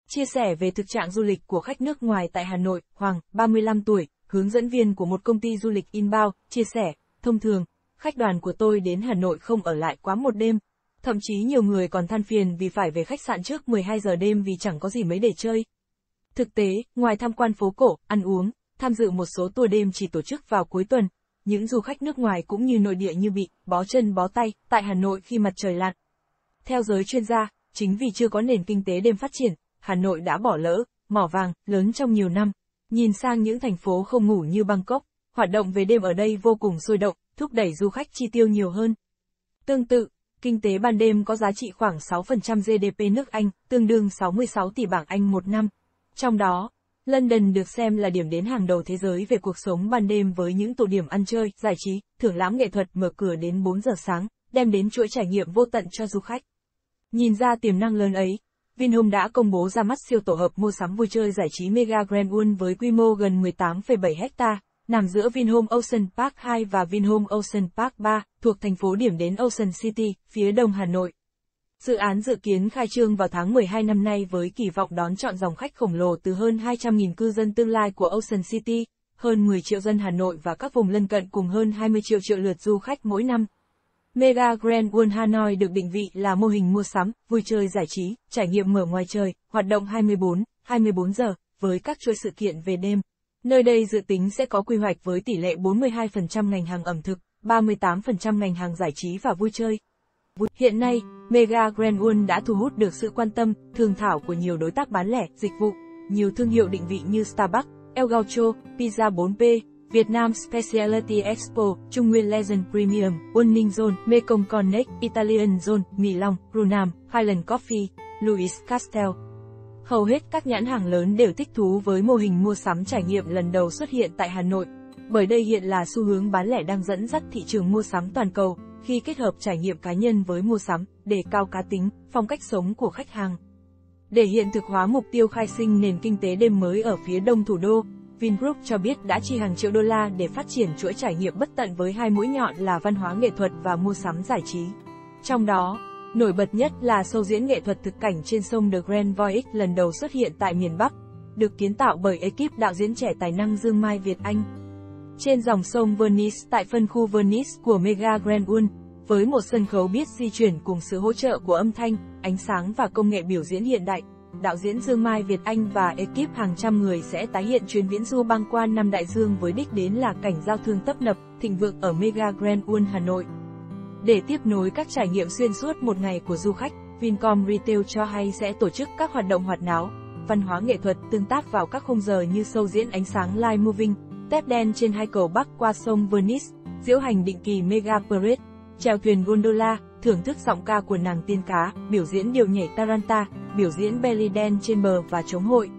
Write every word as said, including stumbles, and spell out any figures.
Chia sẻ về thực trạng du lịch của khách nước ngoài tại Hà Nội, Hoàng, ba mươi lăm tuổi, hướng dẫn viên của một công ty du lịch inbound, chia sẻ, thông thường, khách đoàn của tôi đến Hà Nội không ở lại quá một đêm. Thậm chí nhiều người còn than phiền vì phải về khách sạn trước mười hai giờ đêm vì chẳng có gì mấy để chơi. Thực tế, ngoài tham quan phố cổ, ăn uống, tham dự một số tour đêm chỉ tổ chức vào cuối tuần, những du khách nước ngoài cũng như nội địa như bị bó chân bó tay tại Hà Nội khi mặt trời lặn. Theo giới chuyên gia, chính vì chưa có nền kinh tế đêm phát triển, Hà Nội đã bỏ lỡ mỏ vàng lớn trong nhiều năm. Nhìn sang những thành phố không ngủ như Bangkok, hoạt động về đêm ở đây vô cùng sôi động, thúc đẩy du khách chi tiêu nhiều hơn. Tương tự, kinh tế ban đêm có giá trị khoảng sáu phần trăm giê đê pê nước Anh, tương đương sáu mươi sáu tỷ bảng Anh một năm. Trong đó, London được xem là điểm đến hàng đầu thế giới về cuộc sống ban đêm với những tụ điểm ăn chơi, giải trí, thưởng lãm nghệ thuật mở cửa đến bốn giờ sáng, đem đến chuỗi trải nghiệm vô tận cho du khách. Nhìn ra tiềm năng lớn ấy, Vinhome đã công bố ra mắt siêu tổ hợp mua sắm vui chơi giải trí Mega Grand World với quy mô gần mười tám phẩy bảy héc ta, nằm giữa Vinhome Ocean Park hai và Vinhome Ocean Park ba, thuộc thành phố điểm đến Ocean City, phía đông Hà Nội. Dự án dự kiến khai trương vào tháng mười hai năm nay với kỳ vọng đón chọn dòng khách khổng lồ từ hơn hai trăm nghìn cư dân tương lai của Ocean City, hơn mười triệu dân Hà Nội và các vùng lân cận cùng hơn hai mươi triệu triệu lượt du khách mỗi năm. Mega Grand World Hanoi được định vị là mô hình mua sắm, vui chơi giải trí, trải nghiệm mở ngoài trời, hoạt động hai mươi bốn trên hai mươi bốn giờ, với các chuỗi sự kiện về đêm. Nơi đây dự tính sẽ có quy hoạch với tỷ lệ bốn mươi hai phần trăm ngành hàng ẩm thực, ba mươi tám phần trăm ngành hàng giải trí và vui chơi. Hiện nay, Mega Grand World đã thu hút được sự quan tâm, thương thảo của nhiều đối tác bán lẻ, dịch vụ, nhiều thương hiệu định vị như Starbucks, El Gaucho, Pizza bốn P, Việt Nam Specialty Expo, Trung Nguyên Legend Premium, Warning Zone, Mekong Connect, Italian Zone, Mỹ Long, Brunam, Highland Coffee, Louis Castel. Hầu hết các nhãn hàng lớn đều thích thú với mô hình mua sắm trải nghiệm lần đầu xuất hiện tại Hà Nội, bởi đây hiện là xu hướng bán lẻ đang dẫn dắt thị trường mua sắm toàn cầu, khi kết hợp trải nghiệm cá nhân với mua sắm, đề cao cá tính, phong cách sống của khách hàng. Để hiện thực hóa mục tiêu khai sinh nền kinh tế đêm mới ở phía đông thủ đô, Vingroup cho biết đã chi hàng triệu đô la để phát triển chuỗi trải nghiệm bất tận với hai mũi nhọn là văn hóa nghệ thuật và mua sắm giải trí. Trong đó, nổi bật nhất là show diễn nghệ thuật thực cảnh trên sông The Grand Voyage lần đầu xuất hiện tại miền Bắc, được kiến tạo bởi ekip đạo diễn trẻ tài năng Dương Mai Việt Anh. Trên dòng sông Venice tại phân khu Venice của Mega Grand World, với một sân khấu biết di chuyển cùng sự hỗ trợ của âm thanh, ánh sáng và công nghệ biểu diễn hiện đại, đạo diễn Dương Mai Việt Anh và ekip hàng trăm người sẽ tái hiện chuyến viễn du băng qua năm đại dương với đích đến là cảnh giao thương tấp nập, thịnh vượng ở Mega Grand World Hà Nội. Để tiếp nối các trải nghiệm xuyên suốt một ngày của du khách, Vincom Retail cho hay sẽ tổ chức các hoạt động hoạt náo, văn hóa nghệ thuật tương tác vào các khung giờ như show diễn ánh sáng live moving, tép đen trên hai cầu Bắc qua sông Venice, diễu hành định kỳ Mega Parade, chèo thuyền gondola, thưởng thức giọng ca của nàng tiên cá, biểu diễn điệu nhảy Taranta, biểu diễn belly dance trên bờ và chống hội.